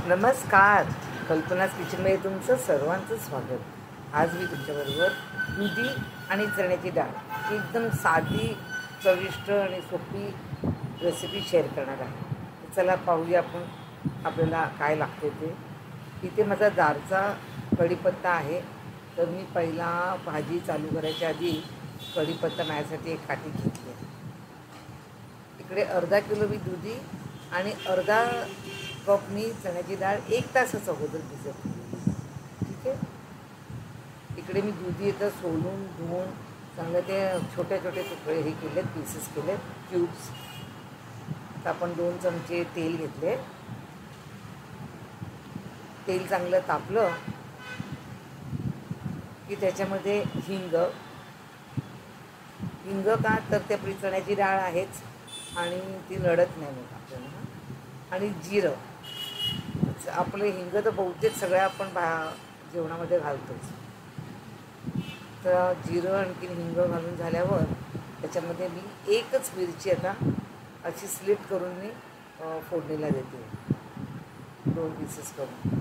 नमस्कार. कल्पना's किचनमध्ये तुमचं सर्वांचं स्वागत. आज मी तुमच्याबरोबर दुधी आणि चण्याची डाळ ही एकदम साधी, चविष्ट आणि सोपी रेसिपी शेअर करणार आहे. चला पाहूया आपण आपल्याला काय लागते ते. इथे माझा दारचा कढीपत्ता आहे. तर मी पहिला भाजी चालू करायच्या आधी कढीपत्ता माझ्यासाठी एक काठी घेतली आहे. इकडे अर्धा किलो मी दुधी आणि अर्धा कप मी चण्याची डाळ 1 तासाचा अगोदर भिजत ठेवली. ठीक आहे. इकडे मी दुधी येतं सोलून धुवून चांगलं ते छोटे छोटे तुकडे हे केलेत, पीसेस केलेत, क्यूब्स. आता आपण 2 चमचे तेल घेतले. तेल चांगलं तापलं की त्याच्यामध्ये हिंग का तर ते आपली चण्याची डाळ आहेच आणि ती लढत नाही मग आपल्याला. आणि जिरं. आपलं हिंग तर बहुतेक सगळ्या आपण जेवणामध्ये घालतोच. तर जिरं आणखी हिंग घालून झाल्यावर त्याच्यामध्ये मी एकच मिरची आता अशी स्लिट करून मी फोडणीला देते, 2 पीसेस करून.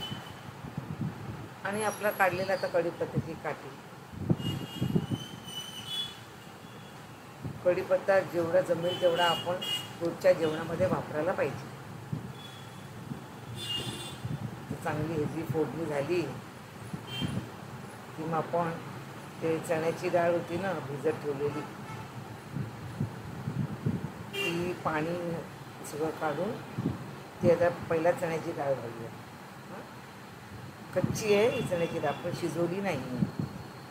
आणि आपला काढलेला आता कढीपत्त्याची काठी. कढीपत्ता जेवढा जमेल तेवढा आपण रोजच्या जेवणामध्ये वापरायला पाहिजे. चांगली ह्याची फोडणी झाली की मग आपण ते चण्याची डाळ होती ना भिजत ठेवलेली, ती पाणी सगळं काढून ती आता पहिला चण्याची डाळ घालूया. कच्ची आहे ही चण्याची डाळ, पण शिजवली नाही आहे.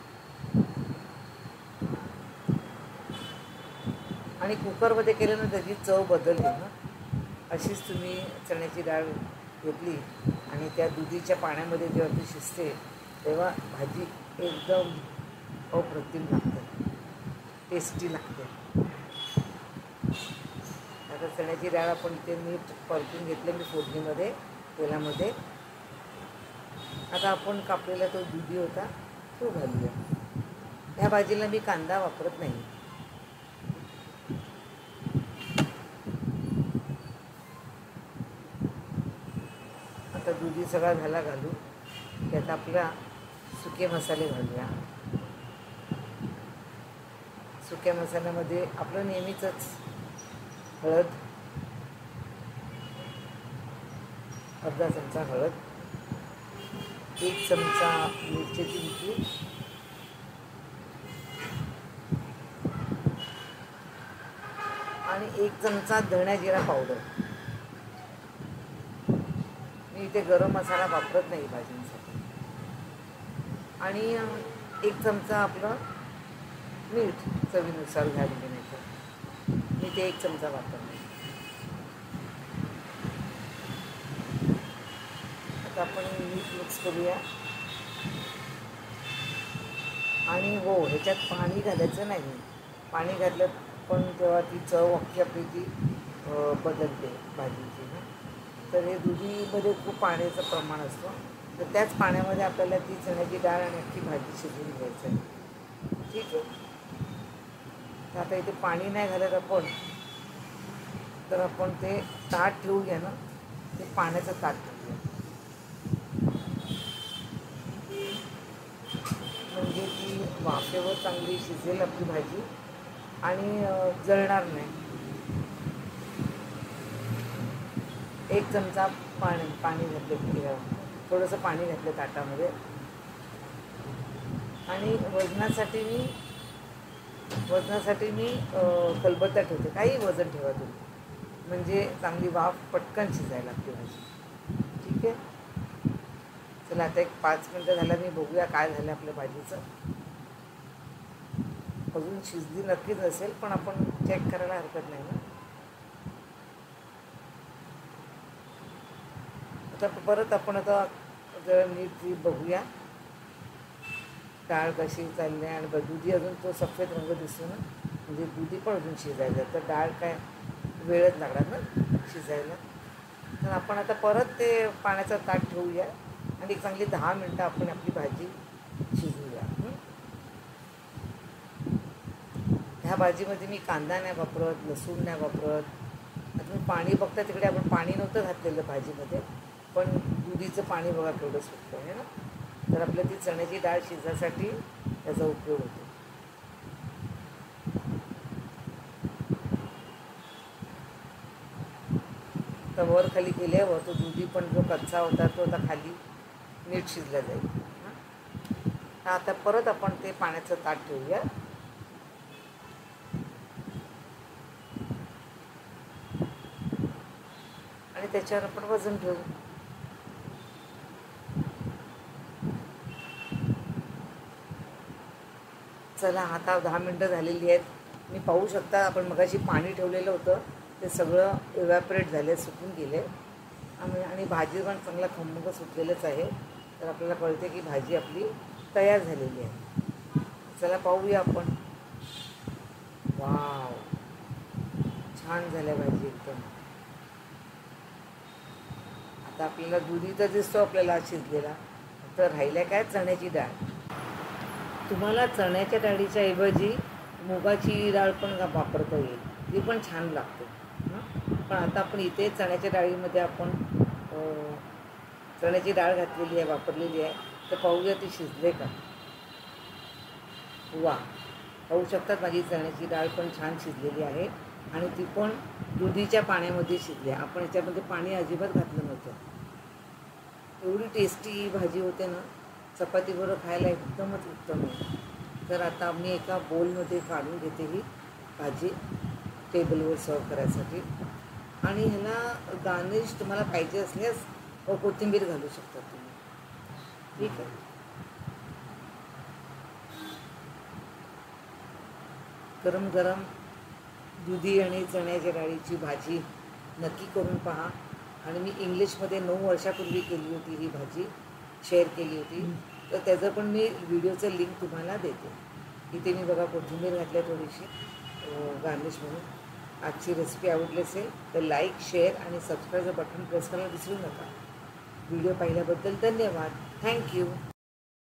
आणि कुकरमध्ये केलं ना त्याची चव बदलली ना. अशीच तुम्ही चण्याची डाळ घेतली आणि त्या दुधीच्या पाण्यामध्ये जेव्हा ती शिजते तेव्हा भाजी एकदम अप्रतिम लागते, टेस्टी लागते. आता चण्याची डाळ आपण इथे मीठ परतून घेतलं मी फोडणीमध्ये, तेलामध्ये. आता आपण कापलेला तो दुधी होता तो घालूया. ह्या भाजीला मी कांदा वापरत नाही. आता दुधी सगळा झाला घालू. त्यात आपला सुके मसाले घालूया. सुक्या मसाल्यामध्ये आपलं नेहमीचंच हळद, अर्धा चमचा हळद, 1 चमचा मिरचीची पूड, आणि 1 चमचा धण्या जिरा पावडर. मी इथे गरम मसाला वापरत नाही भाजींसाठी. आणि 1 चमचा आपलं मीठ चवीनुसार घालून घेण्याचं. मी ते 1 चमचा वापरते. आता आपण मीठ मिक्स करूया. आणि हो, ह्याच्यात पाणी घालायचं नाही. पाणी घातलं पण तेव्हा ती चव अख्खी आपली ती बदलते भाजीची ना. तर हे दुधीमध्ये खूप पाण्याचं प्रमाण असतं. तर त्याच पाण्यामध्ये आपल्याला ती चण्याची डाळ आणि अख्खी भाजी शिजवून घ्यायचं आहे. ठीक आहे. तर आता इथे पाणी नाही घालत आपण, तर आपण ते ताट ठेवूया ना, ते पाण्याचं ताट ठेवूया. म्हणजे ती वाफेवर चांगली शिजेल आपली भाजी आणि जळणार नाही. 1 चमचा पाणी घातलं, थोडंसं पाणी घातलं ताटामध्ये. आणि वजनासाठी मी खलबत्ता ठेवते. काही वजन ठेवा तुम्ही, म्हणजे चांगली वाफ पटकन शिजायला लागते भाजी. ठीक आहे. चला आता 5 मिनटं झालं, मी बघूया काय झालं आपल्या भाजीचं. अजून शिजली नक्कीच असेल, पण आपण चेक करायला हरकत नाही ना. आता परत आपण आता जरा नीट बघूया डाळ कशी चालली आहे. आणि दुधी अजून तो सफेद रंग दिसतो ना, म्हणजे दुधी पण अजून शिजायचं. तर डाळ काय वेळच लागणार ना शिजायला. तर आपण आता परत ते पाण्याचा ताट ठेवूया आणि एक चांगली 10 मिनटं आपण आपली भाजी शिजवूया. ह्या भाजीमध्ये मी कांदा नाही वापरत, लसूण नाही वापरत. आता मी पाणी बघता तिकडे आपण पाणी नव्हतं घातलेलं भाजीमध्ये, पण दुधीचं पाणी बघा केवढं सुटलं आहे ना. तर आपल्या ती चण्याची डाळ शिजायसाठी त्याचा उपयोग होतो. तर वर खाली केल्यावर तो दुधी पण जो कच्चा होता तो आता खाली नीट शिजला जाईल. आता परत आपण ते पाण्याचं ताट ठेवूया. आणि त्याच्यावर आपण वजन ठेवू. चला आता 10 मिनटं झालेली आहेत. मी पाहू शकता आपण मगाशी पाणी ठेवलेलं होतं ते सगळं इव्हॅपरेट झाले, सुकून गेले. आणि भाजी पण चांगला खमंग सुटलेलंच आहे. तर आपल्याला कळते की भाजी आपली तयार झालेली आहे. चला पाहूया आपण. वाव, छान झाल्या भाजी एकदम. आता आपल्याला दुधी तर दिसतो आपल्याला शिजलेला, तर राहिल्या काय चण्याची डाळ. तुम्हाला चण्याच्या डाळीच्या ऐवजी मुगाची डाळ पण वापरता येईल, ती पण छान लागते. पण आता आपण इथे चण्याच्या डाळीमध्ये आपण चण्याची डाळ घातलेली आहे, वापरलेली आहे. तर पाहूया ती शिजले का. वा, पाहू शकतात माझी चण्याची डाळ पण छान शिजलेली आहे आणि ती पण दुधीच्या पाण्यामध्ये शिजली. आपण याच्यामध्ये पाणी अजिबात घातलं नव्हतं. एवढी टेस्टी भाजी होते ना, चपातीबरोबर खायला एकदमच उत्तम आहे. तर आता मी एका बोलमध्ये काढून घेते ही भाजी टेबलवर सर्व करायसाठी. आणि ह्याला गार्निश तुम्हाला पाहिजे असल्यास कोथिंबीर घालू शकता तुम्ही. ठीक आहे. गरम गरम दुधी आणि चण्याच्या डाळीची भाजी नक्की करून पहा. आणि मी इंग्लिशमध्ये 9 वर्षापूर्वी केली होती ही भाजी, शेअर केली होती. तर त्याचं पण मी व्हिडिओचं लिंक तुम्हाला देते. इथे मी बघा कोथिंबीर घातली थोडीशी गार्निश म्हणून. आजची रेसिपी आवडली असेल तर लाईक, शेअर आणि सबस्क्राईबचं बटन प्रेस करायला विसरू नका. व्हिडिओ पाहिल्याबद्दल धन्यवाद. थँक्यू.